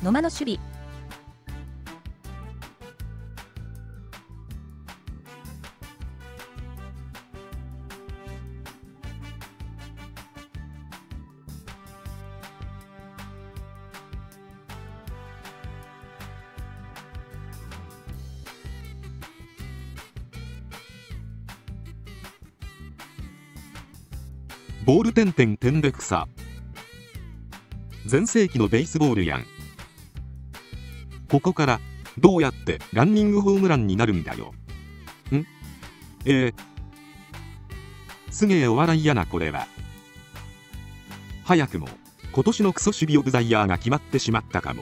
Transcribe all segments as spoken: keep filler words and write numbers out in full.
野間の守備。 ボール点々点で草。全盛期のベースボールやん。ここからどうやってランニングホームランになるんだよ。んえー、すげえお笑いやなこれは。早くも今年のクソ守備オブザイヤーが決まってしまったかも。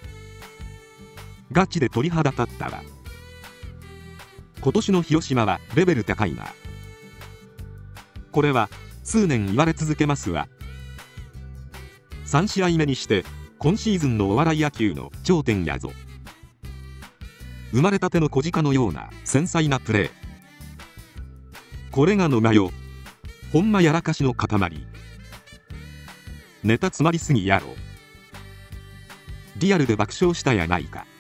ガチで鳥肌立ったわ。今年の広島はレベル高いな。これは数年言われ続けますわ。さん試合目にして今シーズンのお笑い野球の頂点やぞ。生まれたての小鹿のような繊細なプレー。これが野間よ。ほんまやらかしの塊。ネタ詰まりすぎやろ。リアルで爆笑したやないか。